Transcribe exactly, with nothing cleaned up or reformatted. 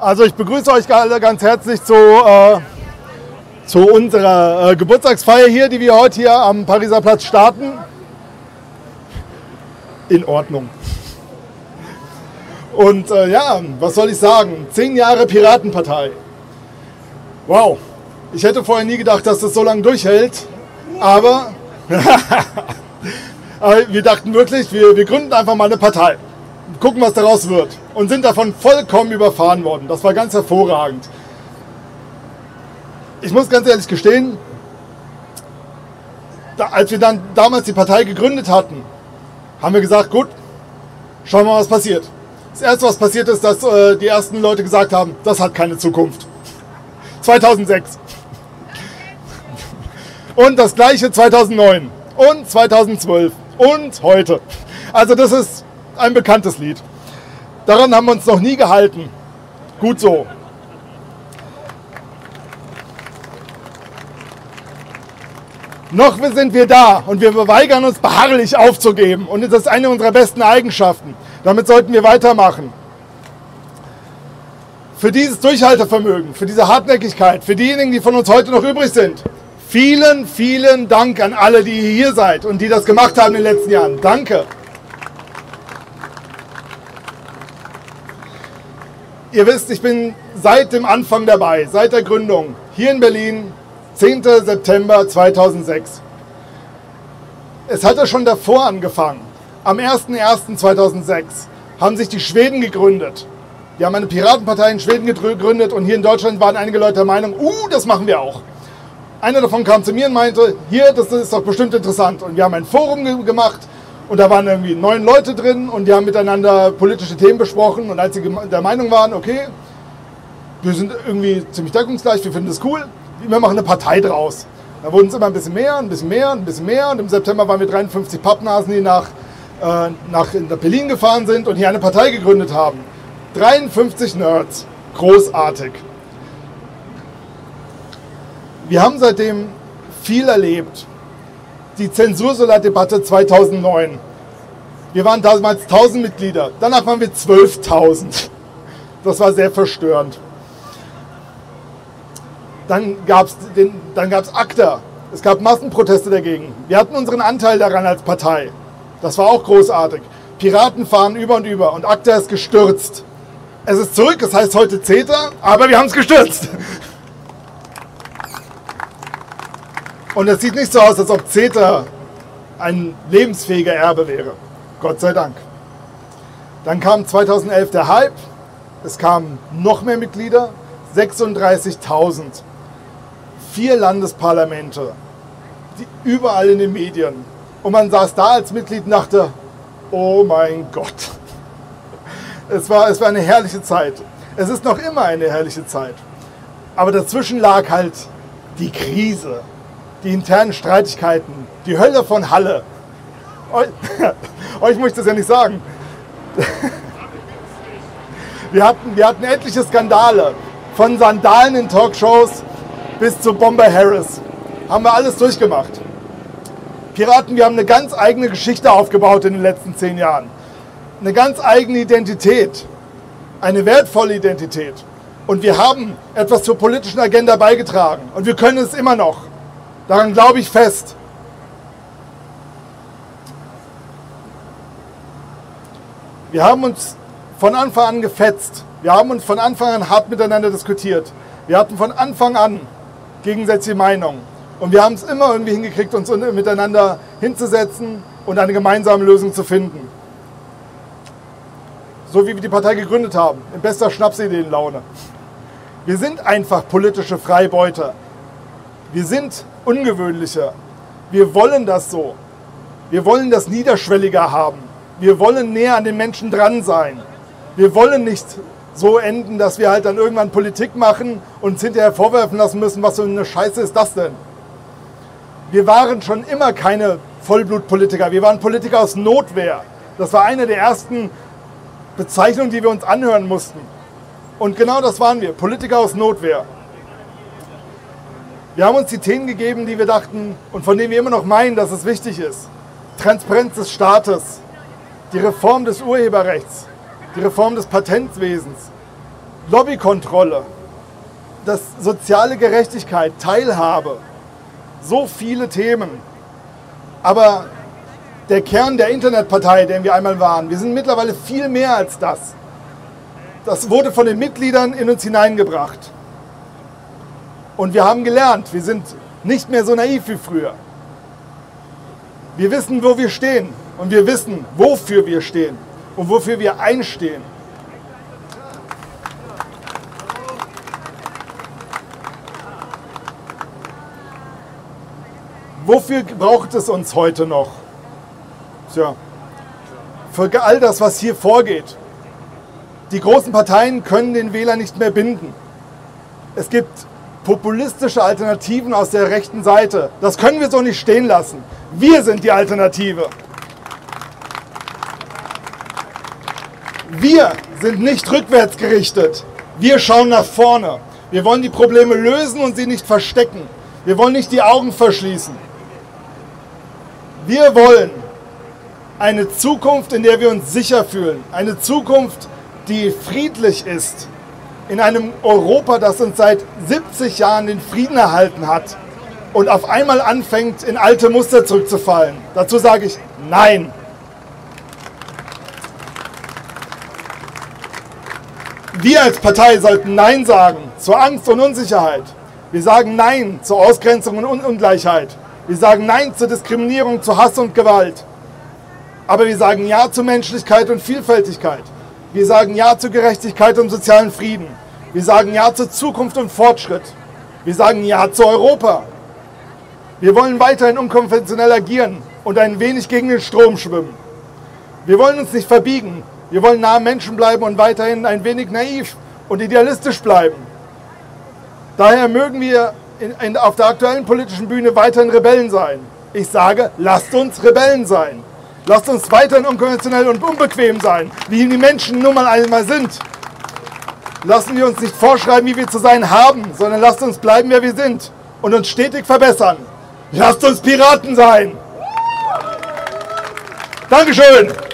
Also ich begrüße euch alle ganz herzlich zu, äh, zu unserer äh, Geburtstagsfeier hier, die wir heute hier am Pariser Platz starten. In Ordnung. Und äh, ja, was soll ich sagen? Zehn Jahre Piratenpartei. Wow, ich hätte vorher nie gedacht, dass das so lange durchhält, aber, aber wir dachten wirklich, wir, wir gründen einfach mal eine Partei. Gucken, was daraus wird. Und sind davon vollkommen überfahren worden. Das war ganz hervorragend. Ich muss ganz ehrlich gestehen, da, als wir dann damals die Partei gegründet hatten, haben wir gesagt, gut, schauen wir mal, was passiert. Das Erste, was passiert ist, dass äh, die ersten Leute gesagt haben, das hat keine Zukunft. zweitausendsechs. Und das gleiche zweitausendneun. Und zweitausendzwölf. Und heute. Also das ist ein bekanntes Lied. Daran haben wir uns noch nie gehalten. Gut so. Noch sind wir da und wir weigern uns beharrlich aufzugeben. Und das ist eine unserer besten Eigenschaften. Damit sollten wir weitermachen. Für dieses Durchhaltevermögen, für diese Hartnäckigkeit, für diejenigen, die von uns heute noch übrig sind, vielen, vielen Dank an alle, die hier seid und die das gemacht haben in den letzten Jahren. Danke. Ihr wisst, ich bin seit dem Anfang dabei, seit der Gründung, hier in Berlin, zehnten September zweitausendsechs. Es hat ja schon davor angefangen. Am ersten ersten zweitausendsechs haben sich die Schweden gegründet. Die haben eine Piratenpartei in Schweden gegründet und hier in Deutschland waren einige Leute der Meinung, uh, das machen wir auch. Einer davon kam zu mir und meinte, hier, das ist doch bestimmt interessant. Und wir haben ein Forum ge gemacht und da waren irgendwie neun Leute drin und die haben miteinander politische Themen besprochen. Und als sie der Meinung waren, okay, wir sind irgendwie ziemlich deckungsgleich, wir finden das cool, wir machen eine Partei draus. Da wurden es immer ein bisschen mehr, ein bisschen mehr, ein bisschen mehr. Und im September waren wir dreiundfünfzig Pappnasen, die nach, äh, nach Berlin gefahren sind und hier eine Partei gegründet haben. dreiundfünfzig Nerds. Großartig. Wir haben seitdem viel erlebt. Die Zensursolar-Debatte zweitausendneun. Wir waren damals tausend Mitglieder. Danach waren wir zwölftausend. Das war sehr verstörend. Dann gab es dann gab's ACTA. Es gab Massenproteste dagegen. Wir hatten unseren Anteil daran als Partei. Das war auch großartig. Piraten fahren über und über und ACTA ist gestürzt. Es ist zurück, es heißt heute CETA, aber wir haben es gestürzt. Und es sieht nicht so aus, als ob CETA ein lebensfähiger Erbe wäre. Gott sei Dank. Dann kam zweitausendelf der Hype. Es kamen noch mehr Mitglieder. sechsunddreißigtausend. Vier Landesparlamente. Die überall in den Medien. Und man saß da als Mitglied und dachte, oh mein Gott. Es war, es war eine herrliche Zeit. Es ist noch immer eine herrliche Zeit. Aber dazwischen lag halt die Krise. Die internen Streitigkeiten, die Hölle von Halle. Euch, euch muss ich das ja nicht sagen. Wir hatten, wir hatten etliche Skandale, von Sandalen in Talkshows bis zu Bomber Harris. Haben wir alles durchgemacht. Piraten, wir haben eine ganz eigene Geschichte aufgebaut in den letzten zehn Jahren. Eine ganz eigene Identität. Eine wertvolle Identität. Und wir haben etwas zur politischen Agenda beigetragen. Und wir können es immer noch. Daran glaube ich fest. Wir haben uns von Anfang an gefetzt. Wir haben uns von Anfang an hart miteinander diskutiert. Wir hatten von Anfang an gegensätzliche Meinungen. Und wir haben es immer irgendwie hingekriegt, uns miteinander hinzusetzen und eine gemeinsame Lösung zu finden. So wie wir die Partei gegründet haben, in bester Schnapsideenlaune. Wir sind einfach politische Freibeuter. Wir sind ungewöhnlicher. Wir wollen das so. Wir wollen das niederschwelliger haben. Wir wollen näher an den Menschen dran sein. Wir wollen nicht so enden, dass wir halt dann irgendwann Politik machen und uns hinterher vorwerfen lassen müssen, was für eine Scheiße ist das denn? Wir waren schon immer keine Vollblutpolitiker. Wir waren Politiker aus Notwehr. Das war eine der ersten Bezeichnungen, die wir uns anhören mussten. Und genau das waren wir, Politiker aus Notwehr. Wir haben uns die Themen gegeben, die wir dachten und von denen wir immer noch meinen, dass es wichtig ist. Transparenz des Staates, die Reform des Urheberrechts, die Reform des Patentwesens, Lobbykontrolle, das soziale Gerechtigkeit, Teilhabe, so viele Themen. Aber der Kern der Internetpartei, den wir einmal waren, wir sind mittlerweile viel mehr als das. Das wurde von den Mitgliedern in uns hineingebracht. Und wir haben gelernt, wir sind nicht mehr so naiv wie früher. Wir wissen, wo wir stehen und wir wissen, wofür wir stehen und wofür wir einstehen. Wofür braucht es uns heute noch? Tja, für all das, was hier vorgeht. Die großen Parteien können den Wähler nicht mehr binden. Es gibt populistische Alternativen aus der rechten Seite. Das können wir so nicht stehen lassen. Wir sind die Alternative. Wir sind nicht rückwärts gerichtet. Wir schauen nach vorne. Wir wollen die Probleme lösen und sie nicht verstecken. Wir wollen nicht die Augen verschließen. Wir wollen eine Zukunft, in der wir uns sicher fühlen. Eine Zukunft, die friedlich ist. In einem Europa, das uns seit siebzig Jahren den Frieden erhalten hat und auf einmal anfängt, in alte Muster zurückzufallen. Dazu sage ich Nein. Wir als Partei sollten Nein sagen zur Angst und Unsicherheit. Wir sagen Nein zur Ausgrenzung und Ungleichheit. Wir sagen Nein zur Diskriminierung, zu Hass und Gewalt. Aber wir sagen Ja zur Menschlichkeit und Vielfältigkeit. Wir sagen Ja zur Gerechtigkeit und sozialen Frieden. Wir sagen Ja zur Zukunft und Fortschritt. Wir sagen Ja zu Europa. Wir wollen weiterhin unkonventionell agieren und ein wenig gegen den Strom schwimmen. Wir wollen uns nicht verbiegen. Wir wollen nah am Menschen bleiben und weiterhin ein wenig naiv und idealistisch bleiben. Daher mögen wir in, in, auf der aktuellen politischen Bühne weiterhin Rebellen sein. Ich sage, lasst uns Rebellen sein. Lasst uns weiterhin unkonventionell und unbequem sein, wie die Menschen nun mal einmal sind. Lassen wir uns nicht vorschreiben, wie wir zu sein haben, sondern lasst uns bleiben, wer wir sind und uns stetig verbessern. Lasst uns Piraten sein. Dankeschön.